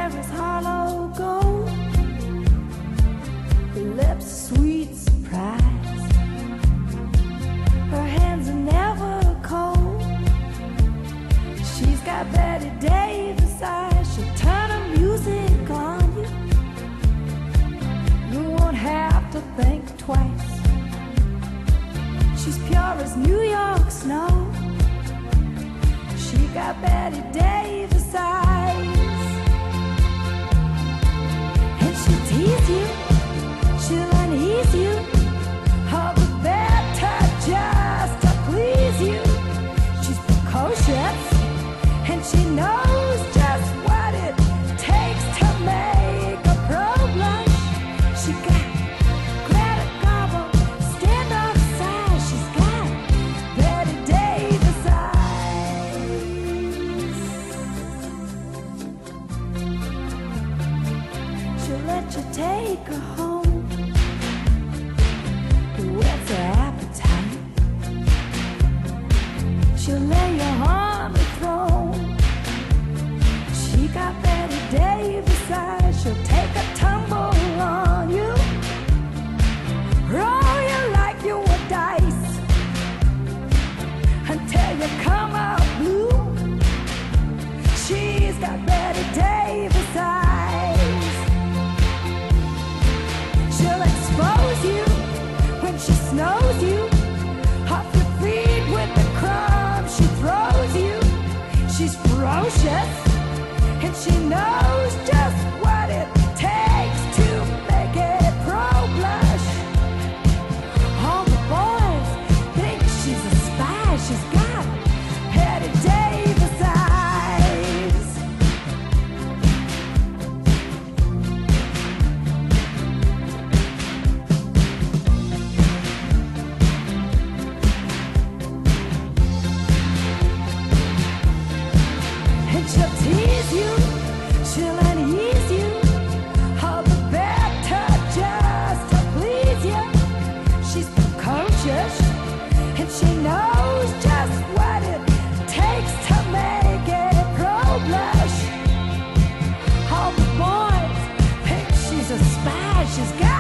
hair is hollow gold, her lips sweet surprise, her hands are never cold. She's got Bette Davis eyes, she'll turn her music on you. You won't have to think twice. She's pure as New York snow. She got Bette Davis eyes. And she'll tease you, she'll unease you, all the better just to please you. She's precocious, and she knows just what it takes to make a pro blush. She got Greta Garbo, standoff size. She's got Bette Davis eyes. She'll let you take her home, whets her appetite. She'll lay you on the throne. She got Bette Davis eyes. She'll take a tumble on you, roll you like you were dice, until you come out blue. She's got Bette Davis eyes. She'll expose you when she snows you, off your feet with the crumbs she throws you. She's ferocious, and she knows just what it takes to make it pro blush. All the boys think she's a spy. She's got Bette Davis eyes. And she'll tease you, she'll unease you, all the better just to please you. She's precocious, and she knows just what it takes to make it pro blush. All the boys think she's a spy. She's got